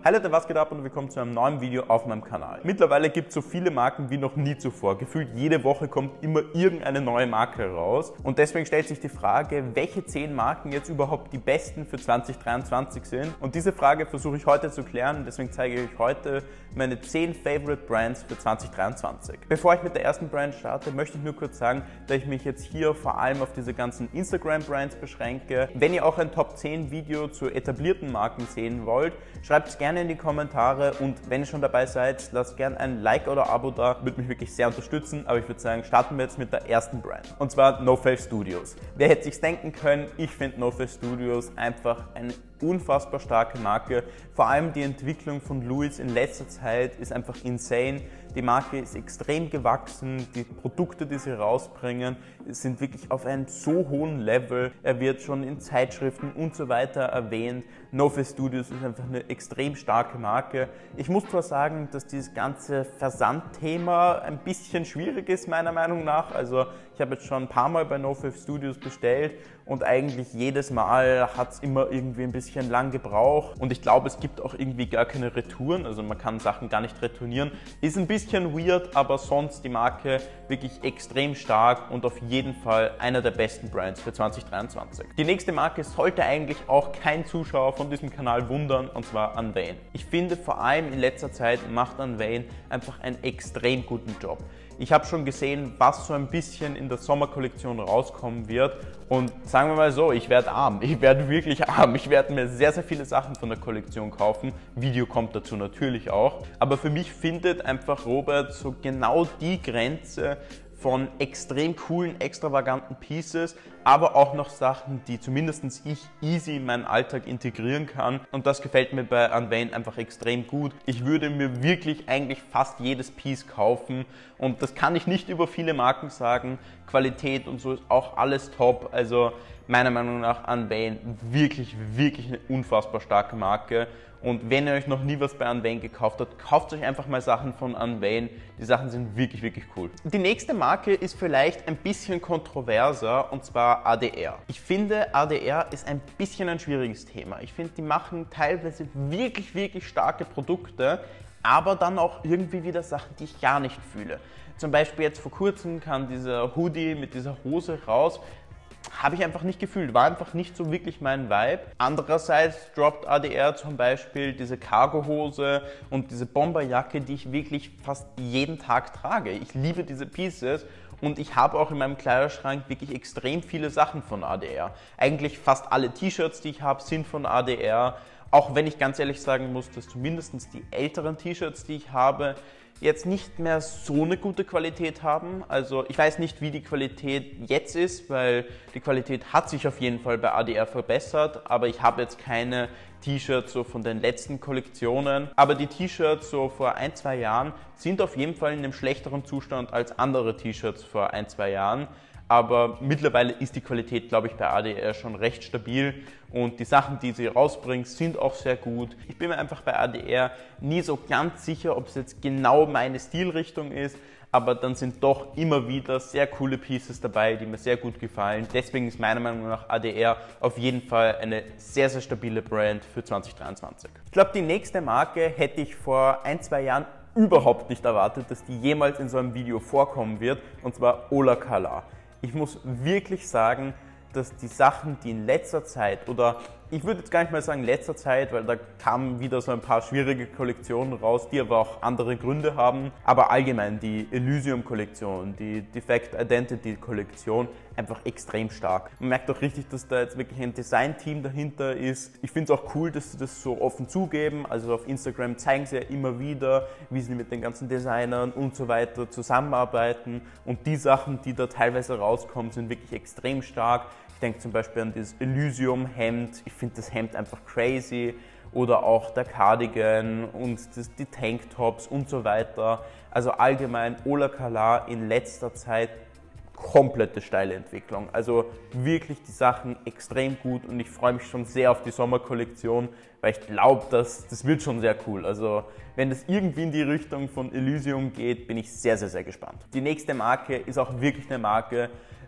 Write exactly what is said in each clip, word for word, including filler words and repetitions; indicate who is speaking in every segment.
Speaker 1: Hi Leute, was geht ab und willkommen zu einem neuen Video auf meinem Kanal. Mittlerweile gibt es so viele Marken wie noch nie zuvor. Gefühlt jede Woche kommt immer irgendeine neue Marke raus. Und deswegen stellt sich die Frage, welche zehn Marken jetzt überhaupt die besten für zwanzig dreiundzwanzig sind. Und diese Frage versuche ich heute zu klären. Deswegen zeige ich euch heute meine zehn Favorite Brands für zwanzig dreiundzwanzig. Bevor ich mit der ersten Brand starte, möchte ich nur kurz sagen, dass ich mich jetzt hier vor allem auf diese ganzen Instagram-Brands beschränke. Wenn ihr auch ein Top zehn Video zu etablierten Marken sehen wollt, schreibt es gerne in die Kommentare und wenn ihr schon dabei seid, lasst gerne ein Like oder Abo da, würde mich wirklich sehr unterstützen, aber ich würde sagen, starten wir jetzt mit der ersten Brand und zwar NoFace Studios. Wer hätte sich's denken können, ich finde NoFace Studios einfach eine unfassbar starke Marke, vor allem die Entwicklung von Louis in letzter Zeit ist einfach insane. Die Marke ist extrem gewachsen, die Produkte, die sie rausbringen, sind wirklich auf einem so hohen Level. Er wird schon in Zeitschriften und so weiter erwähnt. NoFace Studios ist einfach eine extrem starke Marke. Ich muss zwar sagen, dass dieses ganze Versandthema ein bisschen schwierig ist, meiner Meinung nach. Also ich habe jetzt schon ein paar Mal bei NoFace Studios bestellt und eigentlich jedes Mal hat es immer irgendwie ein bisschen lang gebraucht. Und ich glaube, es gibt auch irgendwie gar keine Retouren, also man kann Sachen gar nicht retournieren. Ist ein bisschen weird, aber sonst die Marke wirklich extrem stark und auf jeden Fall einer der besten Brands für zwanzig dreiundzwanzig. Die nächste Marke sollte eigentlich auch kein Zuschauer von diesem Kanal wundern, und zwar Unvain. Ich finde vor allem in letzter Zeit macht Unvain einfach einen extrem guten Job. Ich habe schon gesehen, was so ein bisschen in der Sommerkollektion rauskommen wird und sagen wir mal so, ich werde arm, ich werde wirklich arm, ich werde mir sehr, sehr viele Sachen von der Kollektion kaufen, Video kommt dazu natürlich auch, aber für mich findet einfach Robert so genau die Grenze von extrem coolen, extravaganten Pieces, aber auch noch Sachen, die zumindest ich easy in meinen Alltag integrieren kann und das gefällt mir bei Unvain einfach extrem gut. Ich würde mir wirklich eigentlich fast jedes Piece kaufen und das kann ich nicht über viele Marken sagen. Qualität und so ist auch alles top, also meiner Meinung nach Unvain wirklich, wirklich eine unfassbar starke Marke. Und wenn ihr euch noch nie was bei Unvain gekauft habt, kauft euch einfach mal Sachen von Unvain. Die Sachen sind wirklich, wirklich cool. Die nächste Marke ist vielleicht ein bisschen kontroverser und zwar A D R. Ich finde, A D R ist ein bisschen ein schwieriges Thema. Ich finde, die machen teilweise wirklich, wirklich starke Produkte, aber dann auch irgendwie wieder Sachen, die ich gar nicht fühle. Zum Beispiel jetzt vor kurzem kam dieser Hoodie mit dieser Hose raus. Habe ich einfach nicht gefühlt, war einfach nicht so wirklich mein Vibe. Andererseits droppt A D R zum Beispiel diese Cargohose und diese Bomberjacke, die ich wirklich fast jeden Tag trage. Ich liebe diese Pieces und ich habe auch in meinem Kleiderschrank wirklich extrem viele Sachen von A D R. Eigentlich fast alle T-Shirts, die ich habe, sind von A D R. Auch wenn ich ganz ehrlich sagen muss, dass zumindest die älteren T-Shirts, die ich habe, jetzt nicht mehr so eine gute Qualität haben. Also ich weiß nicht, wie die Qualität jetzt ist, weil die Qualität hat sich auf jeden Fall bei A D R verbessert, aber ich habe jetzt keine T-Shirts so von den letzten Kollektionen. Aber die T-Shirts so vor ein, zwei Jahren sind auf jeden Fall in einem schlechteren Zustand als andere T-Shirts vor ein, zwei Jahren. Aber mittlerweile ist die Qualität, glaube ich, bei A D R schon recht stabil und die Sachen, die sie rausbringen, sind auch sehr gut. Ich bin mir einfach bei A D R nie so ganz sicher, ob es jetzt genau meine Stilrichtung ist, aber dann sind doch immer wieder sehr coole Pieces dabei, die mir sehr gut gefallen. Deswegen ist meiner Meinung nach A D R auf jeden Fall eine sehr, sehr stabile Brand für zwanzig dreiundzwanzig. Ich glaube, die nächste Marke hätte ich vor ein, zwei Jahren überhaupt nicht erwartet, dass die jemals in so einem Video vorkommen wird, und zwar Ola Kala. Ich muss wirklich sagen, dass die Sachen, die in letzter Zeit, oder ich würde jetzt gar nicht mal sagen letzter Zeit, weil da kamen wieder so ein paar schwierige Kollektionen raus, die aber auch andere Gründe haben, aber allgemein die Elysium-Kollektion, die Defect Identity-Kollektion, einfach extrem stark. Man merkt auch richtig, dass da jetzt wirklich ein Design-Team dahinter ist. Ich finde es auch cool, dass sie das so offen zugeben, also auf Instagram zeigen sie ja immer wieder, wie sie mit den ganzen Designern und so weiter zusammenarbeiten und die Sachen, die da teilweise rauskommen, sind wirklich extrem stark. Ich denke zum Beispiel an dieses Elysium-Hemd, ich finde das Hemd einfach crazy oder auch der Cardigan und das, die Tanktops und so weiter. Also allgemein Ola Kala in letzter Zeit komplette steile Entwicklung. Also wirklich die Sachen extrem gut und ich freue mich schon sehr auf die Sommerkollektion, weil ich glaube, dass das wird schon sehr cool. Also wenn das irgendwie in die Richtung von Elysium geht, bin ich sehr, sehr, sehr gespannt. Die nächste Marke ist auch wirklich eine Marke,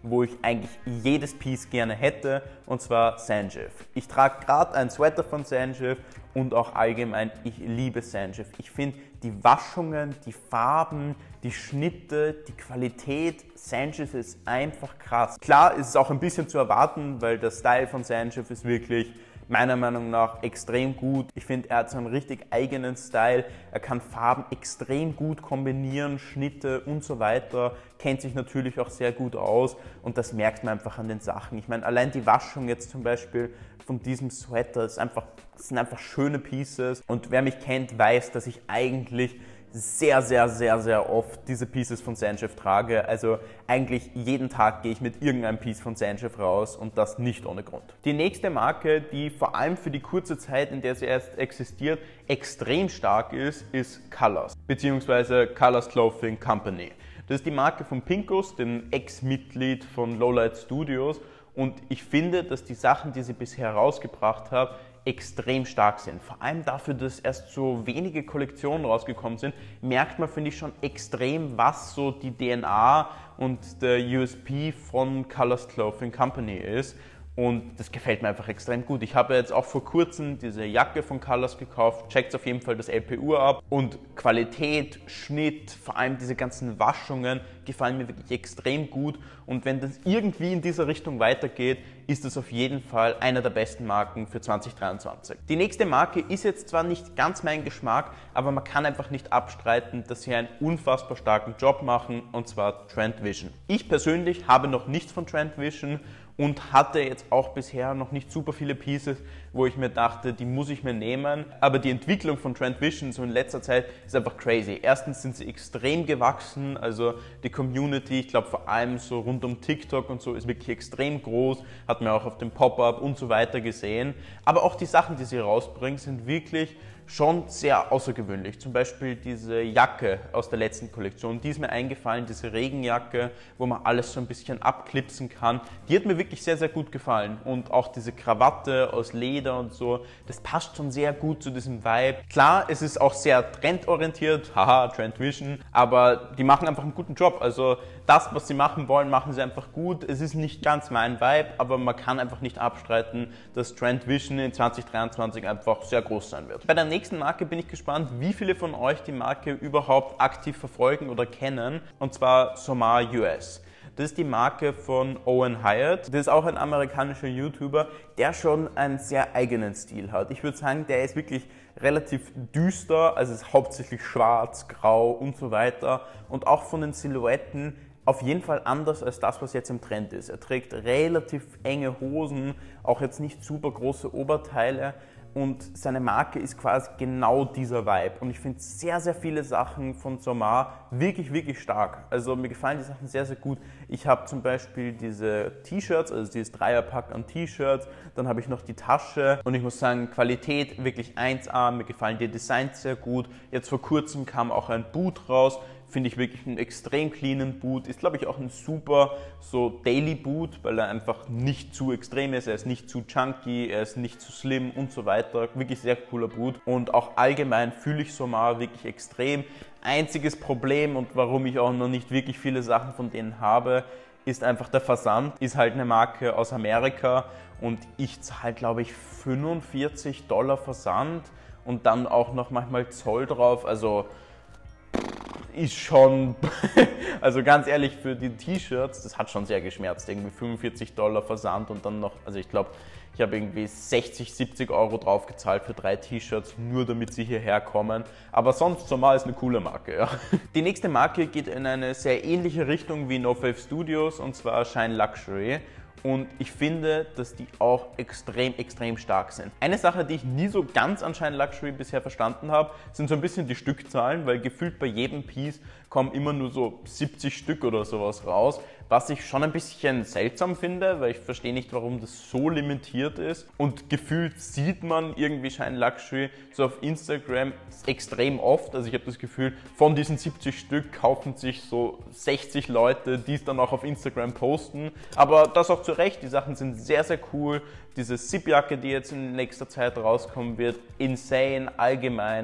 Speaker 1: wo ich eigentlich jedes Piece gerne hätte, und zwar Sanjiv. Ich trage gerade einen Sweater von Sanjiv und auch allgemein, ich liebe Sanjiv. Ich finde die Waschungen, die Farben, die Schnitte, die Qualität, Sanjiv ist einfach krass. Klar ist es auch ein bisschen zu erwarten, weil der Style von Sanjiv ist wirklich meiner Meinung nach extrem gut. Ich finde, er hat so einen richtig eigenen Style. Er kann Farben extrem gut kombinieren, Schnitte und so weiter. Kennt sich natürlich auch sehr gut aus und das merkt man einfach an den Sachen. Ich meine, allein die Waschung jetzt zum Beispiel von diesem Sweater ist einfach, das sind einfach schöne Pieces. Und wer mich kennt, weiß, dass ich eigentlich sehr, sehr, sehr, sehr oft diese Pieces von Sanjiv trage. Also eigentlich jeden Tag gehe ich mit irgendeinem Piece von Sanjiv raus und das nicht ohne Grund. Die nächste Marke, die vor allem für die kurze Zeit, in der sie erst existiert, extrem stark ist, ist Colors, beziehungsweise Colors Clothing Company. Das ist die Marke von Pinkus, dem Ex-Mitglied von Lowlight Studios, und ich finde, dass die Sachen, die sie bisher rausgebracht haben, extrem stark sind. Vor allem dafür, dass erst so wenige Kollektionen rausgekommen sind, merkt man, finde ich, schon extrem, was so die D N A und der U S P von Colors Clothing Company ist. Und das gefällt mir einfach extrem gut. Ich habe jetzt auch vor kurzem diese Jacke von Colors gekauft. Checkt auf jeden Fall das L P U ab. Und Qualität, Schnitt, vor allem diese ganzen Waschungen gefallen mir wirklich extrem gut. Und wenn das irgendwie in dieser Richtung weitergeht, ist das auf jeden Fall einer der besten Marken für zwanzig dreiundzwanzig. Die nächste Marke ist jetzt zwar nicht ganz mein Geschmack, aber man kann einfach nicht abstreiten, dass sie einen unfassbar starken Job machen, und zwar Trend Vision. Ich persönlich habe noch nichts von Trend Vision und hatte jetzt auch bisher noch nicht super viele Pieces, wo ich mir dachte, die muss ich mir nehmen. Aber die Entwicklung von Trend Vision so in letzter Zeit ist einfach crazy. Erstens sind sie extrem gewachsen, also die Community, ich glaube vor allem so rund um TikTok und so, ist wirklich extrem groß, hat man auch auf dem Pop-Up und so weiter gesehen. Aber auch die Sachen, die sie rausbringen, sind wirklich schon sehr außergewöhnlich. Zum Beispiel diese Jacke aus der letzten Kollektion, die ist mir eingefallen, diese Regenjacke, wo man alles so ein bisschen abklipsen kann. Die hat mir wirklich sehr, sehr gut gefallen. Und auch diese Krawatte aus Leder und so, das passt schon sehr gut zu diesem Vibe. Klar, es ist auch sehr trendorientiert, haha, Trend Vision, aber die machen einfach einen guten Job. Also das, was sie machen wollen, machen sie einfach gut. Es ist nicht ganz mein Vibe, aber man kann einfach nicht abstreiten, dass Trend Vision in zwanzig dreiundzwanzig einfach sehr groß sein wird. Bei der nächsten Marke bin ich gespannt, wie viele von euch die Marke überhaupt aktiv verfolgen oder kennen, und zwar Sommar U S. Das ist die Marke von Owen Hyatt. Das ist auch ein amerikanischer YouTuber, der schon einen sehr eigenen Stil hat. Ich würde sagen, der ist wirklich relativ düster, also es ist hauptsächlich schwarz, grau und so weiter, und auch von den Silhouetten auf jeden Fall anders als das, was jetzt im Trend ist. Er trägt relativ enge Hosen, auch jetzt nicht super große Oberteile, und seine Marke ist quasi genau dieser Vibe. Und ich finde sehr, sehr viele Sachen von Sommar wirklich, wirklich stark. Also mir gefallen die Sachen sehr, sehr gut. Ich habe zum Beispiel diese T-Shirts, also dieses Dreierpack an T-Shirts. Dann habe ich noch die Tasche. Und ich muss sagen, Qualität wirklich eins A. Mir gefallen die Designs sehr gut. Jetzt vor kurzem kam auch ein Boot raus. Finde ich wirklich einen extrem cleanen Boot. Ist, glaube ich, auch ein super so Daily Boot, weil er einfach nicht zu extrem ist. Er ist nicht zu chunky, er ist nicht zu slim und so weiter. Wirklich sehr cooler Boot. Und auch allgemein fühle ich Sommar wirklich extrem. Einziges Problem, und warum ich auch noch nicht wirklich viele Sachen von denen habe, ist einfach der Versand. Ist halt eine Marke aus Amerika und ich zahle, glaube ich, fünfundvierzig Dollar Versand und dann auch noch manchmal Zoll drauf. Also ist schon, also ganz ehrlich, für die T-Shirts, das hat schon sehr geschmerzt, irgendwie fünfundvierzig Dollar Versand und dann noch, also ich glaube, ich habe irgendwie sechzig, siebzig Euro drauf gezahlt für drei T-Shirts, nur damit sie hierher kommen. Aber sonst, Sommar ist eine coole Marke, ja. Die nächste Marke geht in eine sehr ähnliche Richtung wie No Fave Studios, und zwar Shine Luxury. Und ich finde, dass die auch extrem, extrem stark sind. Eine Sache, die ich nie so ganz an Shine Luxury bisher verstanden habe, sind so ein bisschen die Stückzahlen, weil gefühlt bei jedem Piece kommen immer nur so siebzig Stück oder sowas raus, was ich schon ein bisschen seltsam finde, weil ich verstehe nicht, warum das so limitiert ist. Und gefühlt sieht man irgendwie Shine Luxury so auf Instagram extrem oft. Also ich habe das Gefühl, von diesen siebzig Stück kaufen sich so sechzig Leute, die es dann auch auf Instagram posten. Aber das auch zu Recht, die Sachen sind sehr, sehr cool. Diese Zip-Jacke, die jetzt in nächster Zeit rauskommen wird, insane, allgemein.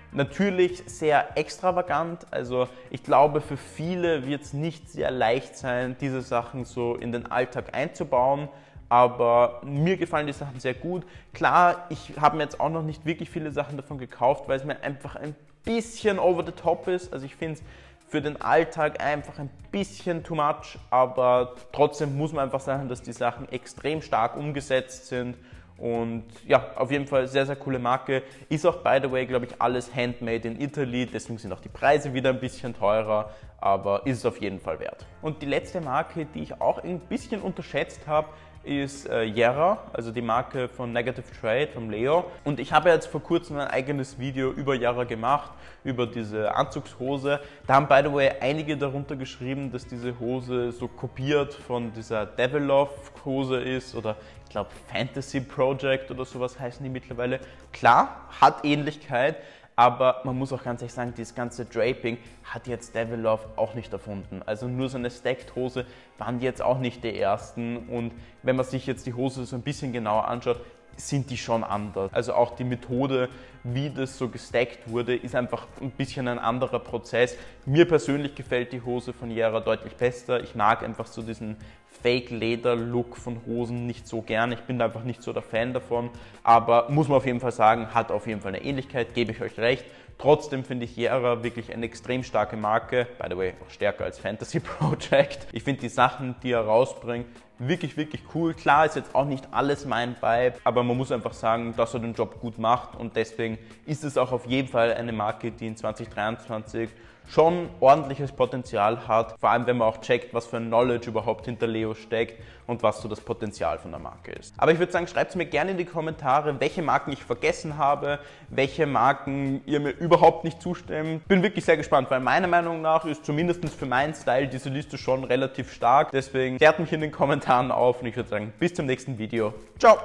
Speaker 1: Natürlich sehr extravagant, also ich glaube, für viele wird es nicht sehr leicht sein, diese Sachen so in den Alltag einzubauen, aber mir gefallen die Sachen sehr gut. Klar, ich habe mir jetzt auch noch nicht wirklich viele Sachen davon gekauft, weil es mir einfach ein bisschen over the top ist, also ich finde es für den Alltag einfach ein bisschen too much, aber trotzdem muss man einfach sagen, dass die Sachen extrem stark umgesetzt sind. Und ja, auf jeden Fall sehr, sehr coole Marke. Ist auch, by the way, glaube ich, alles handmade in Italy, deswegen sind auch die Preise wieder ein bisschen teurer, aber ist es auf jeden Fall wert. Und die letzte Marke, die ich auch ein bisschen unterschätzt habe, ist äh, Yerra, also die Marke von Negative Trade, von Leo. Und ich habe jetzt vor kurzem ein eigenes Video über Yerra gemacht, über diese Anzugshose. Da haben, by the way, einige darunter geschrieben, dass diese Hose so kopiert von dieser Devilov Hose ist oder ich glaube Fantasy Project oder sowas heißen die mittlerweile. Klar, hat Ähnlichkeit. Aber man muss auch ganz ehrlich sagen, dieses ganze Draping hat jetzt Devilov auch nicht erfunden. Also nur so eine Stacked-Hose waren die jetzt auch nicht die ersten. Und wenn man sich jetzt die Hose so ein bisschen genauer anschaut, sind die schon anders. Also auch die Methode, wie das so gestackt wurde, ist einfach ein bisschen ein anderer Prozess. Mir persönlich gefällt die Hose von Yerra deutlich besser. Ich mag einfach so diesen Fake-Leder-Look von Hosen nicht so gern. Ich bin da einfach nicht so der Fan davon. Aber muss man auf jeden Fall sagen, hat auf jeden Fall eine Ähnlichkeit, gebe ich euch recht. Trotzdem finde ich Yerra wirklich eine extrem starke Marke. By the way, auch stärker als Fantasy Project. Ich finde die Sachen, die er rausbringt, wirklich, wirklich cool. Klar ist jetzt auch nicht alles mein Vibe, aber man muss einfach sagen, dass er den Job gut macht und deswegen ist es auch auf jeden Fall eine Marke, die in zwanzig dreiundzwanzig schon ordentliches Potenzial hat, vor allem wenn man auch checkt, was für ein Knowledge überhaupt hinter Leo steckt und was so das Potenzial von der Marke ist. Aber ich würde sagen, schreibt es mir gerne in die Kommentare, welche Marken ich vergessen habe, welche Marken ihr mir überhaupt nicht zustimmt. Bin wirklich sehr gespannt, weil meiner Meinung nach ist zumindest für meinen Style diese Liste schon relativ stark. Deswegen klärt mich in den Kommentaren auf und ich würde sagen, bis zum nächsten Video. Ciao!